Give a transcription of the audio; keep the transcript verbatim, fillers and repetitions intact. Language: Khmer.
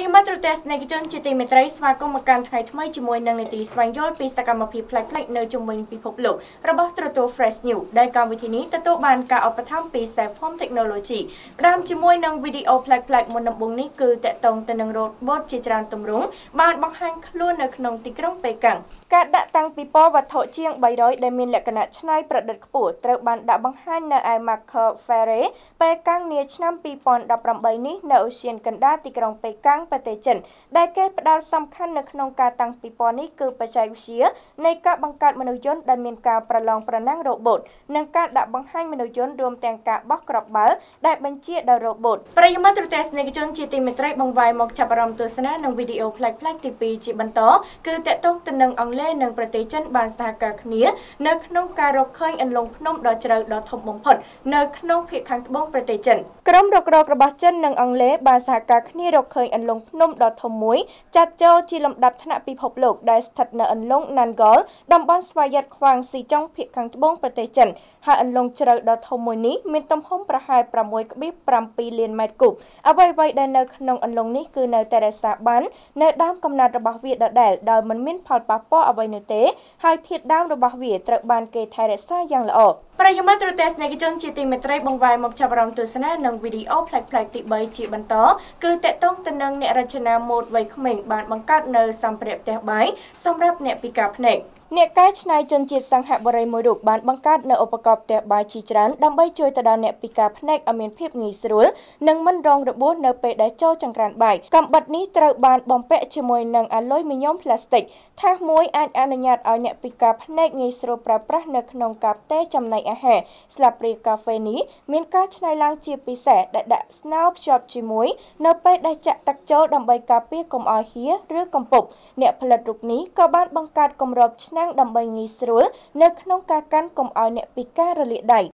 យមត្តរទេសនៃជនជាទីមេត្រីស្វាគមន៍មកកាន់ថ្ងៃថ្មីជាមួយនឹងនីតិស្វែងយល់ពីសកម្មភាពផ្លែកៗនៅជុំវិញពិភពលោករបស់ទូរទស្សន៍ Fresh News ដែលកម្មវិធីនេះទទួលបានការឧបត្ថម្ភពី Safe Home Technology ក្រាមជាមួយនឹងវីដេអូផ្លែកៗមុនដំបូងនេះគឺតាក់ទងទៅនឹង robot ជាច្រើនទម្រង់បានបង្ហាញខ្លួននៅក្នុងទីក្រុងប៉េកាំងការដាក់តាំងពិព័រណ៍វត្ថុជាងបីរយដែលមានលក្ខណៈច្នៃប្រឌិតខ្ពស់ត្រូវបានដាក់បង្ហាញនៅឯ Marker Faire ប៉េកាំងនាឆ្នាំពីរពាន់ដប់ប្រាំបីនេះនៅអូសៀនកណ្ដាលទីក្រុងប៉េកាំងប្រទេសចិនដែលគេផ្ដោតសំខាន់នៅក្នុងការតាំងពិព័រណ៍នេះគឺបច្ចេកវិទ្យានៃការបង្កើតមនុស្សយន្តដែលមានការប្រឡងប្រណាំងរ៉ូបូតនិងការដាក់បង្ហាញមនុស្សយន្តរួមទាំងការបោះគ្រាប់បាល់ដែលបញ្ជាដោយរ៉ូបូតប្រិយមិត្តទស្សនិកជនជាទីមេត្រីបង្វែរមកចាប់អារម្មណ៍ទស្សនានឹងវីដេអូប្លែកៗទីពីរជាបន្តគឺតាក់ទងទៅនឹងអង់គ្លេសនិងប្រទេសចិនបានសហការគ្នានៅក្នុងការរកឃើញអន្លង់ភ្នំដ៏ជ្រៅដ៏ធំបំផុតនៅក្នុងភាគខាងត្បូងប្រទេសចិនក្រុមរករករបស់ចិននិងអង់គ្លេសបានសហការគ្នារកឃើញអន្លង់ភ្នំដ៏ធំមួយចាត់ចូលជាលំដាប់ថ្នាក់ពិភពលោកដែលស្ថិតនៅអន្លង់ Nangol តំបន់ស្វយ័តខ្វាងស៊ីចុងភាគខាងត្បូងប្រទេសចិនហើយអន្លង់ជ្រៅដ៏ធំមួយនេះមានទំហំប្រហែល ប្រាំមួយដកប្រាំពីរលានម៉ែត្រគូបអ្វីៗដែលនៅក្នុងអន្លង់នេះគឺនៅតែរក្សាបាននៅដើមកំណើតរបស់វាដដែលដោយមិនមានផលប៉ះពាល់អ្វីនោះទេហើយធាតុដើមរបស់វាត្រូវបានគេថែរក្សាយ៉ាងល្អប្រិយមិត្តទស្សនិកជនជាទីមេត្រីបង្វែរមកចាប់អារម្មណ៍ទស្សនានឹងវីដេអូប្លែកៗទីបីជាបន្តគឺតាក់ទងទៅនឹងអ្នករចនាម៉ូដវ័យក្មេងបានបង្កើតនៅសម្ភារៈផ្ទះបាយសម្រាប់អ្នកពិការភ្នែកអ្នកកែច្នៃជនជាតិសង្ហបុរីមួយរូបបានបង្កើតនៅឧបករណ៍ផ្ទះបាយជាច្រើនដើម្បីជួយទៅដល់អ្នកពិការភ្នែកឲ្យមានភាពងាយស្រួលនិងមិនរងរបួសនៅពេលដែលចូលចង្ក្រានបាយកាំបិតនេះត្រូវបានបំពាក់ជាមួយនឹងអាលុយមីញ៉ុមផ្លាស្ទិកថាសមួយអាចអនុញ្ញាតឲ្យអ្នកពិការភ្នែកងាយស្រួលប្រើប្រាស់នៅក្នុងការផ្ទេរចំណីអាហារស្លាបព្រាកាហ្វេនេះមានការច្នៃឡើងជាពិសេសដែលដាក់ស្នោភ្ជាប់ជាមួយនៅពេលដែលចាក់ទឹកចូលដើម្បីការពារកុំឲ្យហៀរឬកំពប់អ្នកផលិតរូបនេះក៏បានបង្កើតគម្របឆ្នាំងដើម្បីងាយស្រួលនៅក្នុងការកាន់កុំឲ្យអ្នកពិការរលាកដៃ